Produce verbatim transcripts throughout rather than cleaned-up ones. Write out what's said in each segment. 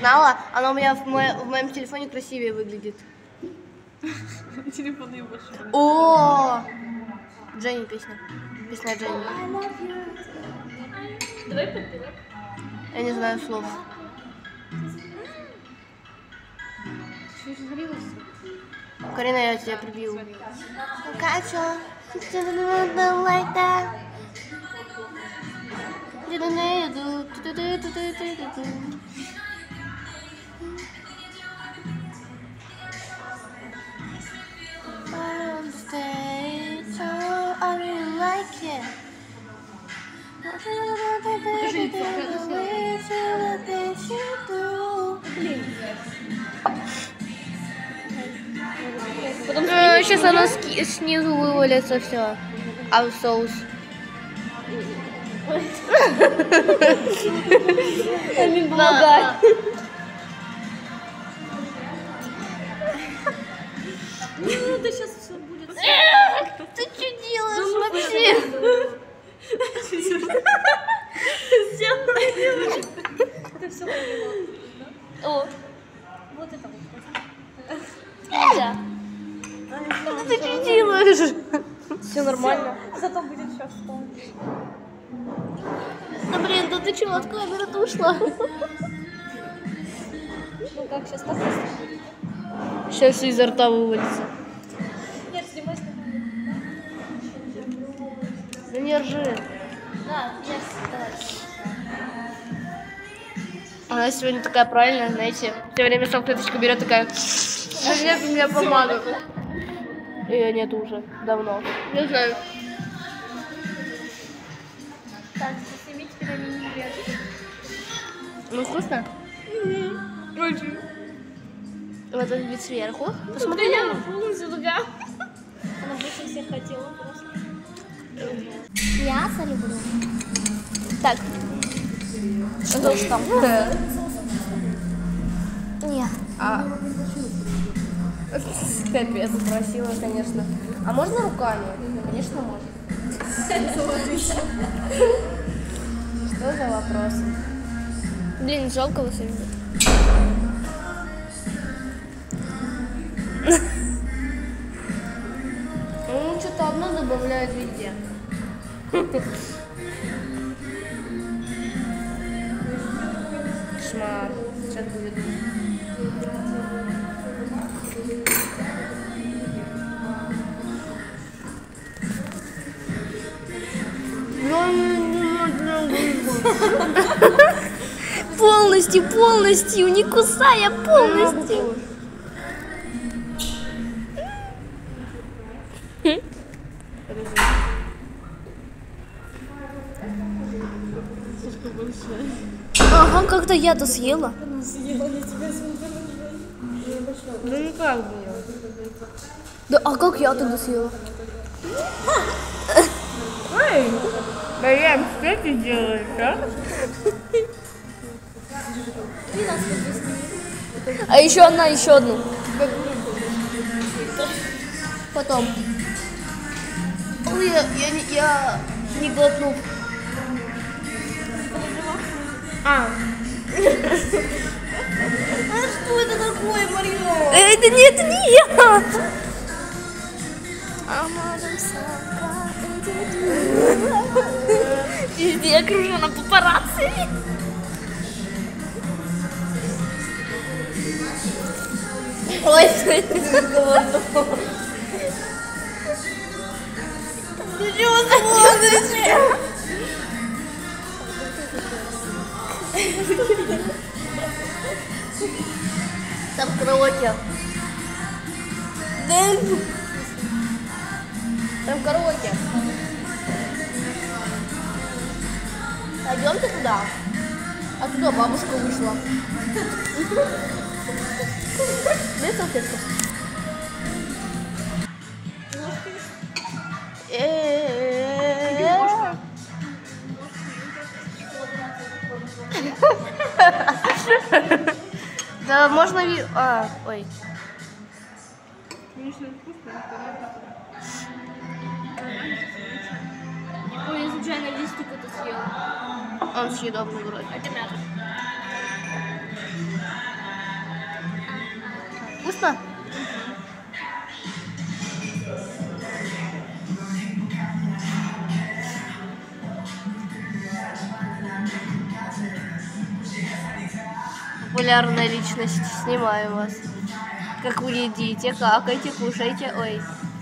знала, она у меня в, мо в моем телефоне красивее выглядит. Телефонные машины. О, Дженни песня. Песня Дженни. Давай подпевай. Я не знаю слов. Карина, я тебя прибью. Сейчас оно снизу вывалится все. А в соус. Амин, помогай. Ну, да сейчас все будет. Ты что делаешь вообще? Это все поняла. О, Вот это вот. да. Ты что делаешь? Все нормально. Зато будет сейчас вспомнить. Да блин, да ты чего, от камеры-то ушла? Ну как, сейчас так быстро? Сейчас все изо рта вывалится. Нет, снимай, снимай. Да не ржи. Да, yes, давай. Она сегодня такая правильная, знаете, все время салфеточку берет такая. Да нет у меня помада. Ее нет уже давно. Не знаю. Так, снимите теперь они не врежут. Ну вкусно? Очень. Вот этот вид сверху. Посмотри. Я полностью другая. Она больше всех хотела просто. Мясо люблю. Так. Что ж там? Нет. А... Капец, спросила, конечно. А можно руками? Конечно, можно. Что за вопрос? Блин, жалко вас видеть. Ну, что-то одно добавляют везде. Кошмар. Сейчас будет. Полностью, полностью, не кусая, полностью. Ага, как-то я-то съела. Ну никак бы я. Да, а как я тогда съела? Эй, Марьям, что ты делаешь, а? А еще одна, еще одну. Потом. Ой, я, я, не- я не глотнул. А. А что это такое, Марьям? Это не, это не я. Везде окружена папарацци. Ой, что это такое? Ты чего смотришь? Там караоке. Там караоке. Пойдемте туда. А туда бабушка вышла. Дай салфетку. Да, можно... А, ой. Ой, я случайно листик это съела. Он съедобный вроде. Это мята. Вкусно? Популярная личность. Снимаю вас. Как вы едите, какаете, кушаете. Ой.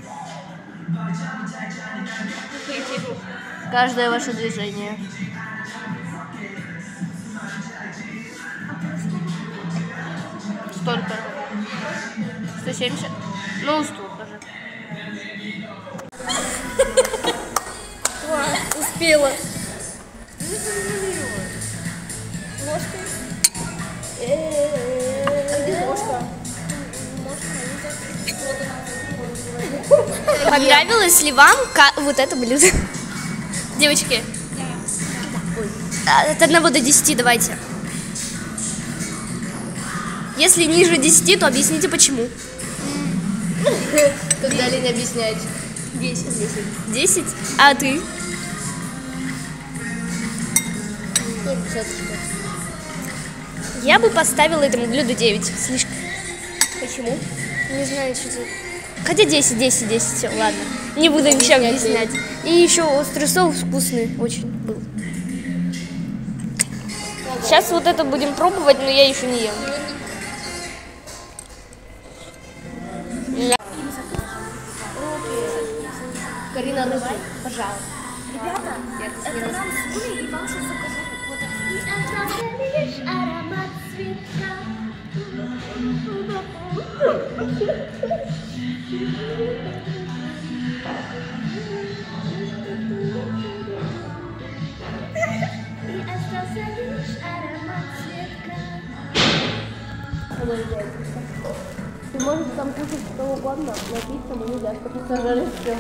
Каждое ваше движение. Столько. сто семьдесят. Ну, столько же. Успела. Ложкой. А где ложка? Понравилось ли вам вот это блюдо? Девочки, от одного до десяти давайте. Если ниже десяти, то объясните почему. Когда Леня объясняет. десять. десять? А ты? Я бы поставила этому блюду девять. Слишком. Почему? Не знаю, что это. Хотя десять, десять, десять, все, ладно. Не буду ничего объяснять. И еще острый соус вкусный очень был. Сейчас вот это будем пробовать, но я еще не ем. Карина, давай, пожалуйста. Ребята, это нам с Улей, и вам сейчас закажу вот это. Лишь аромат цветка. И остался лишь аромат цветка. Ты можешь там кушать что угодно, но пить там нельзя, чтобы не сожрали все.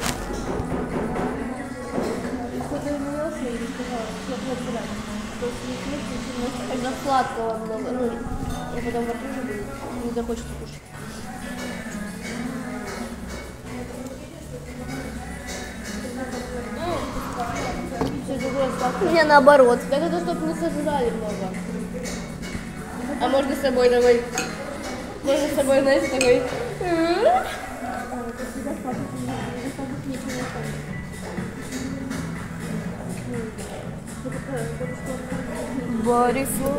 Что-то изменился или сказала? Когда сладкого много, ну, я потом во рту же будет, не захочется кушать. Все другое сладкое. У меня наоборот. Так это чтобы не сожрали много. А можно с собой такой, можно с собой, знаете, такой. Борисов.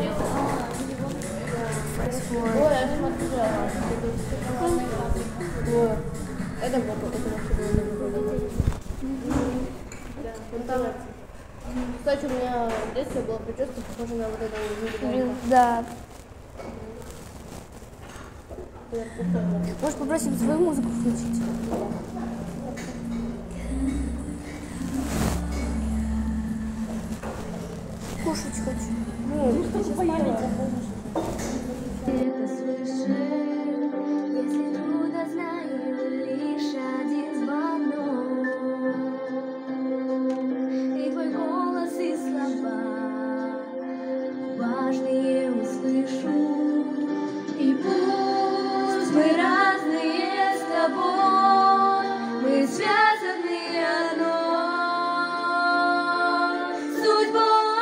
Ой, я не смотрела. Ой, это было, это вообще было. Да, вон там. Кстати, у меня в детстве была прическа похожа на вот это. Да. Может, попросим свою музыку включить? Кушать хочу. Ну, Сейчас память запомнишь. Это слышишь, если трудно, знаю лишь один звонок. И твой голос и слова важные услышу. И пусть мы разные с тобой, мы связаны одной судьбой.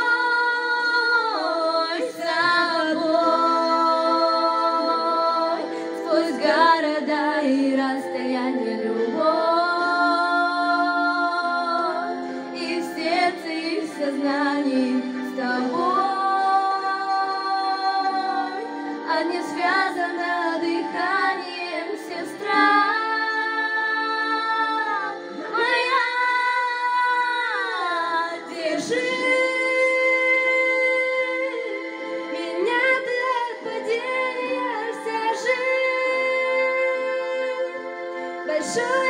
Города и расстояние, любовь, и в сердце, и в сознании с тобой, а не связано дыханием, сестра моя, держи меня до падения вся жизнь. Большой